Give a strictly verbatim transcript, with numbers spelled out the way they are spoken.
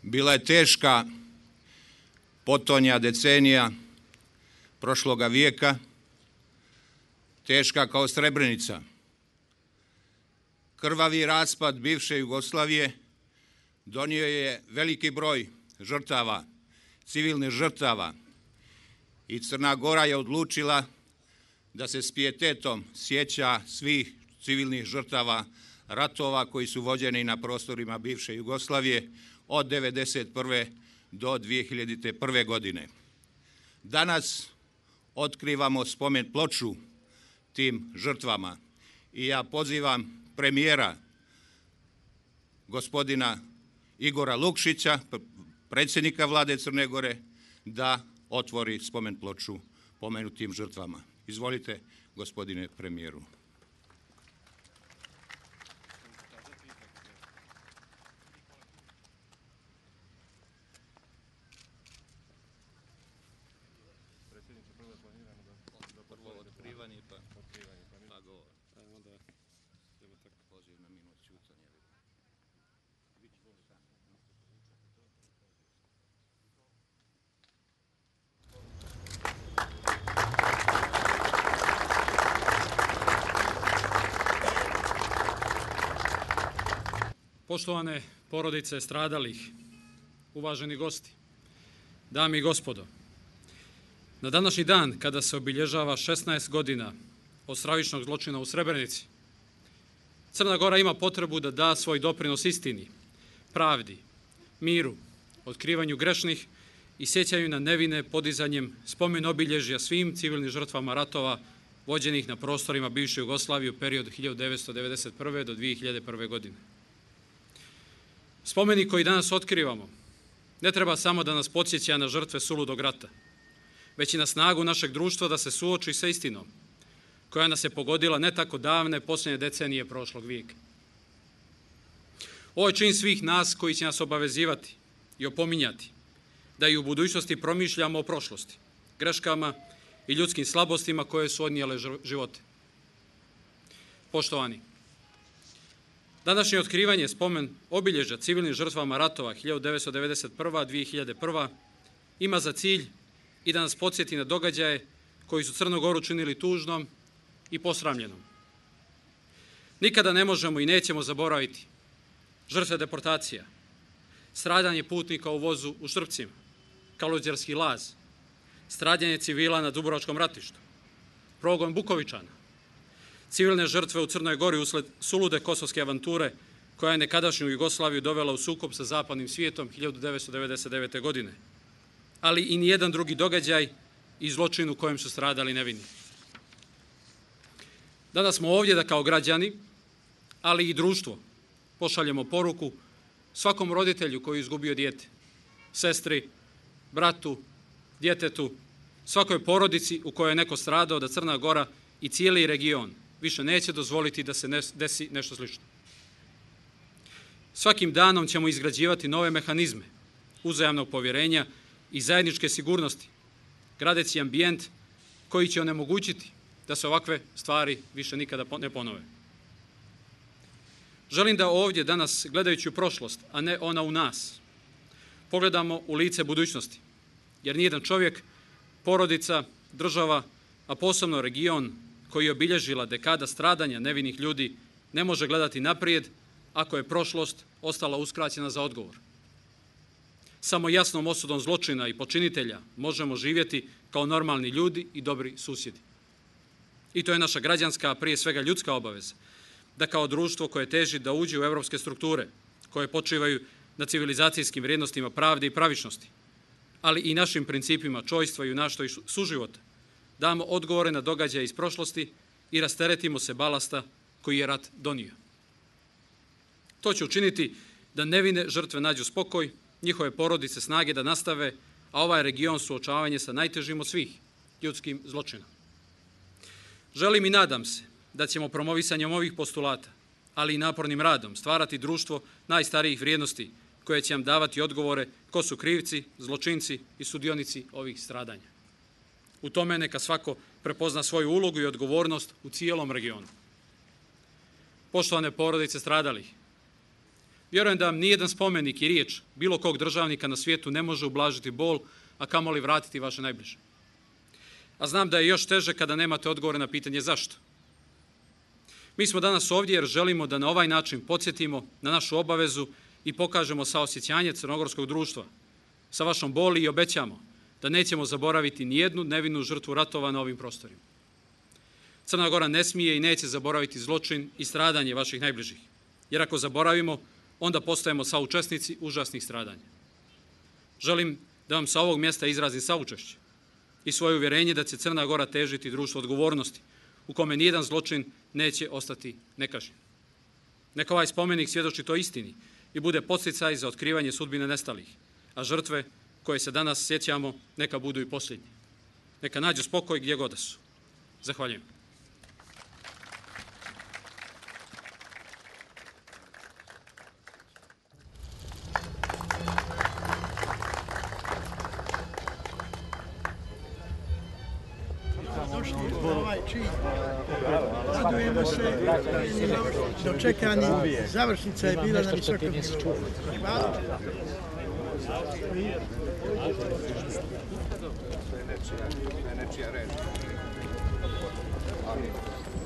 Bila je teška potonja decenija prošloga vijeka, teška kao Srebrenica. Krvavi raspad bivše Jugoslavije donio je veliki broj žrtava, civilnih žrtava, i Crna Gora je odlučila da se s pijetetom sjeća svih civilnih žrtava ratova koji su vođeni na prostorima bivše Jugoslavije od devedeset prve do dvije hiljade prve. godine. Danas otkrivamo spomen ploču tim žrtvama i ja pozivam premijera gospodina Igora Lukšića, predsjednika vlade Crne Gore, da otvori spomen ploču pomenutim žrtvama. Izvolite, gospodine premijeru. Poštovane porodice stradalih, uvaženi gosti, dame i gospodo, na današnji dan kada se obilježava šesnaest godina od stravičnog zločina u Srebrenici, Crna Gora ima potrebu da da svoj doprinos istini, pravdi, miru, otkrivanju grešnih i sjećanju na nevine podizanjem spomen obilježja svim civilnim žrtvama ratova vođenih na prostorima bivše Jugoslavije u periodu hiljadu devetsto devedeset prve. do dvije hiljade prve. godine. Spomenik koji danas otkrivamo ne treba samo da nas podsjeća na žrtve suludog rata, već i na snagu našeg društva da se suoči sa istinom koja nas je pogodila ne tako davne posljednje decenije prošlog vijeka. Ovo je čin svih nas koji će nas obavezivati i opominjati da i u budućnosti promišljamo o prošlosti, greškama i ljudskim slabostima koje su odnijele živote. Poštovani, današnje otkrivanje spomen obilježja civilnim žrtvama ratova hiljadu devetsto devedeset prve. do dvije hiljade prve. ima za cilj i da nas podsjeti na događaje koji su Crnu Goru činili tužnom i posramljenom. Nikada ne možemo i nećemo zaboraviti žrtve deportacija, stradanje putnika u vozu u Štrpcima, Kaluđerski laz, stradanje civila na Dubrovačkom ratištu, progon Bukovičana, civilne žrtve u Crnoj Gori usled sulude kosovske avanture koja je nekadašnju Jugoslaviju dovela u sukob sa zapadnim svijetom hiljadu devetsto devedeset devete. godine, ali i nijedan drugi događaj i zločin u kojem su stradali nevini. Danas smo ovdje da kao građani, ali i društvo, pošaljemo poruku svakom roditelju koji je izgubio dijete, sestri, bratu, djetetu, svakoj porodici u kojoj je neko stradao, da Crna Gora i cijeli region više neće dozvoliti da se desi nešto slično. Svakim danom ćemo izgrađivati nove mehanizme uzajamnog povjerenja i zajedničke sigurnosti, gradeći ambijent koji će onemogućiti da se ovakve stvari više nikada ne ponove. Želim da ovdje danas, gledajući u prošlost, a ne ona u nas, pogledamo u lice budućnosti, jer nijedan čovjek, porodica, država, a posebno region koji je obilježila dekada stradanja nevinih ljudi, ne može gledati naprijed ako je prošlost ostala uskraćena za odgovor. Samo jasnom osudom zločina i počinitelja možemo živjeti kao normalni ljudi i dobri susjedi. I to je naša građanska, a prije svega ljudska obaveza, da kao društvo koje teži da uđe u evropske strukture, koje počivaju na civilizacijskim vrijednostima pravde i pravičnosti, ali i našim principima čojstva, junaštva i suživota, damo odgovore na događaje iz prošlosti i rasteretimo se balasta koji je rat donio. To će učiniti da nevine žrtve nađu spokoj, njihove porodice snage da nastave, a ovaj region suočavanje sa najtežim od svih, ljudskim zločinom. Želim i nadam se da ćemo promovisanjem ovih postulata, ali i napornim radom, stvarati društvo najstarijih vrijednosti koje će nam davati odgovore ko su krivci, zločinci i sudionici ovih stradanja. U tome neka svako prepozna svoju ulogu i odgovornost u cijelom regionu. Poštovane porodice stradalih, Vjerujem da vam nijedan spomenik i riječ bilo kog državnika na svijetu ne može ublažiti bol, a kamoli vratiti vaše najbliže. A znam da je još teže kada nemate odgovore na pitanje zašto. Mi smo danas ovdje jer želimo da na ovaj način podsjetimo na našu obavezu i pokažemo saosjećanje crnogorskog društva sa vašom boli i obećamo da nećemo zaboraviti nijednu nevinu žrtvu ratova na ovim prostorima. Crna Gora ne smije i neće zaboraviti zločin i stradanje vaših najbližih, jer ako zaboravimo, onda postajemo saučesnici užasnih stradanja. Želim da vam sa ovog mjesta izrazim saučešće i svoje uvjerenje da će Crna Gora težiti društvo odgovornosti u kome nijedan zločin neće ostati nekažnjen. Neka ovaj spomenik svjedoči to istini i bude podsticaj za otkrivanje sudbine nestalih, a žrtve koje se danas sjećamo neka budu i posljednje. Neka nađu spokoj gdje god da su. Zahvaljujem. Ovaj čin. Radujemo se, dočekani, završnica je bila na visokom nivou. Hvala. To je nečija reč.